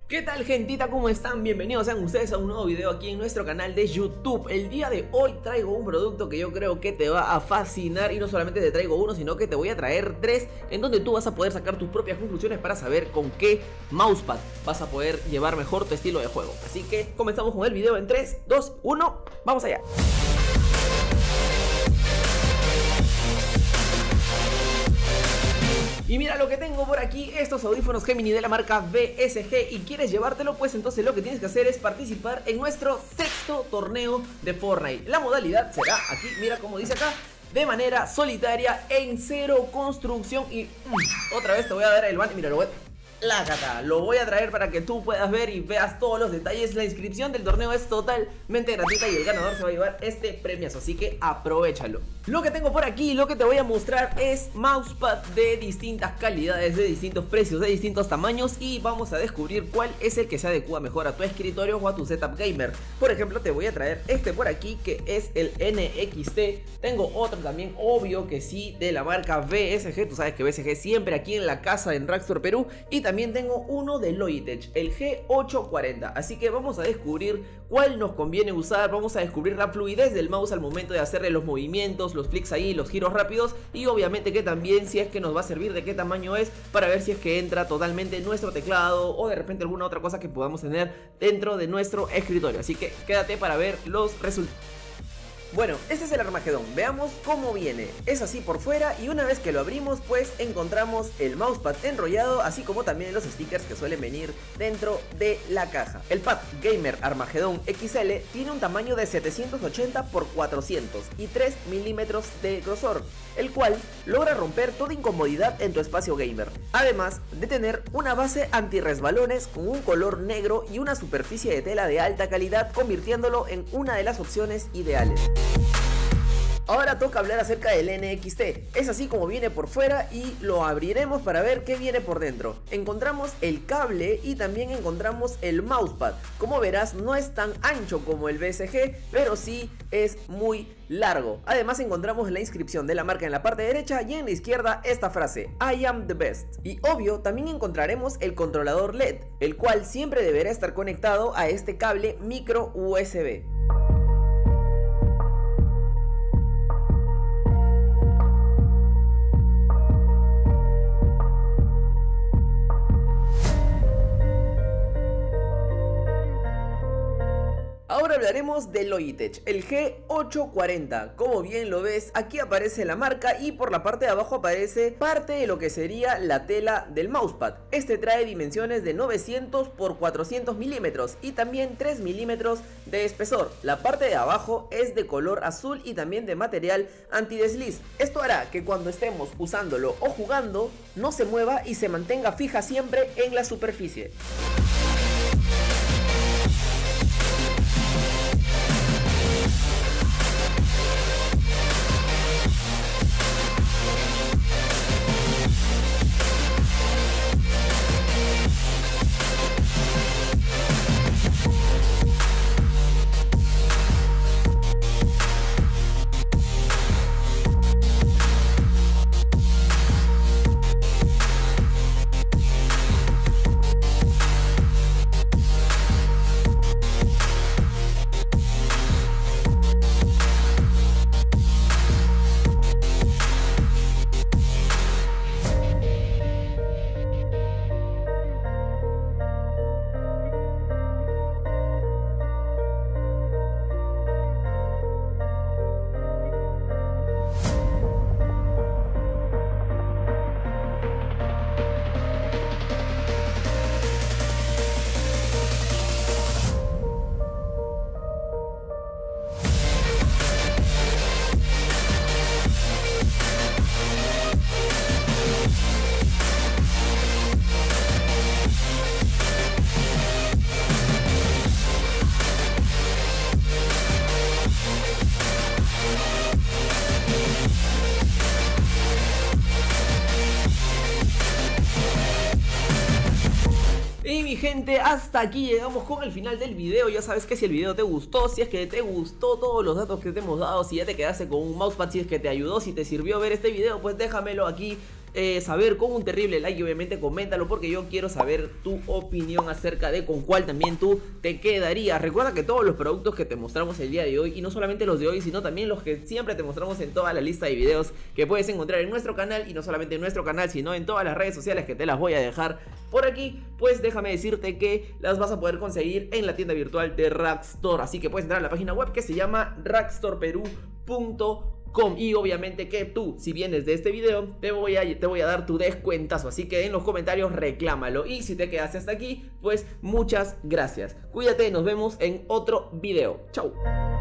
¿Qué tal, gentita? ¿Cómo están? Bienvenidos sean ustedes a un nuevo video aquí en nuestro canal de YouTube. El día de hoy traigo un producto que yo creo que te va a fascinar. Y no solamente te traigo uno, sino que te voy a traer tres, en donde tú vas a poder sacar tus propias conclusiones para saber con qué mousepad vas a poder llevar mejor tu estilo de juego. Así que comenzamos con el video en 3, 2, 1, ¡vamos allá! Y mira lo que tengo por aquí, estos audífonos Gemini de la marca BSG. Y quieres llevártelo, pues entonces lo que tienes que hacer es participar en nuestro sexto torneo de Fortnite. La modalidad será aquí, mira como dice acá, de manera solitaria en cero construcción. Y otra vez te voy a dar el ban, mira, lo voy a traer para que tú puedas ver y veas todos los detalles. La inscripción del torneo es totalmente gratuita y el ganador se va a llevar este premiazo, así que aprovechalo. Lo que tengo por aquí, lo que te voy a mostrar es mousepad de distintas calidades, de distintos precios, de distintos tamaños, y vamos a descubrir cuál es el que se adecua mejor a tu escritorio o a tu setup gamer. Por ejemplo, te voy a traer este por aquí, que es el NXT. Tengo otro también, obvio que sí, de la marca BSG. Tú sabes que BSG siempre aquí en la casa en Rackstore Perú. Y también tengo uno de Logitech, el G840. Así que vamos a descubrir cuál nos conviene usar. Vamos a descubrir la fluidez del mouse al momento de hacerle los movimientos, los flicks ahí, los giros rápidos. Y obviamente que también si es que nos va a servir, de qué tamaño es, para ver si es que entra totalmente nuestro teclado o de repente alguna otra cosa que podamos tener dentro de nuestro escritorio. Así que quédate para ver los resultados. Bueno, este es el Armagedón, veamos cómo viene. Es así por fuera, y una vez que lo abrimos pues encontramos el mousepad enrollado, así como también los stickers que suelen venir dentro de la caja. El pad Gamer Armagedón XL tiene un tamaño de 780 x 400 y 3 milímetros de grosor, el cual logra romper toda incomodidad en tu espacio gamer, además de tener una base anti-resbalones con un color negro y una superficie de tela de alta calidad, convirtiéndolo en una de las opciones ideales. Ahora toca hablar acerca del NXT. Es así como viene por fuera y lo abriremos para ver qué viene por dentro. Encontramos el cable y también encontramos el mousepad. Como verás, no es tan ancho como el BSG, pero sí es muy largo. Además encontramos la inscripción de la marca en la parte derecha y en la izquierda esta frase: I am the best. Y obvio, también encontraremos el controlador LED, el cual siempre deberá estar conectado a este cable micro USB. Ahora hablaremos de Logitech, el G840. Como bien lo ves, aquí aparece la marca y por la parte de abajo aparece parte de lo que sería la tela del mousepad. Este trae dimensiones de 900 x 400 milímetros y también 3 milímetros de espesor. La parte de abajo es de color azul y también de material antidesliz. Esto hará que cuando estemos usándolo o jugando no se mueva y se mantenga fija siempre en la superficie. Y mi gente, hasta aquí llegamos con el final del video. Ya sabes que si el video te gustó, si es que te gustó todos los datos que te hemos dado, si ya te quedaste con un mousepad, si es que te ayudó, si te sirvió ver este video, pues déjamelo aquí saber con un terrible like y obviamente coméntalo porque yo quiero saber tu opinión acerca de con cuál también tú te quedarías. Recuerda que todos los productos que te mostramos el día de hoy, y no solamente los de hoy, sino también los que siempre te mostramos en toda la lista de videos que puedes encontrar en nuestro canal, y no solamente en nuestro canal sino en todas las redes sociales que te las voy a dejar por aquí, pues déjame decirte que las vas a poder conseguir en la tienda virtual de Rackstore. Así que puedes entrar a la página web que se llama rackstoreperu.com. Y obviamente que tú, si vienes de este video, te voy a dar tu descuentazo. Así que en los comentarios reclámalo. Y si te quedaste hasta aquí, pues muchas gracias. Cuídate, nos vemos en otro video. Chau.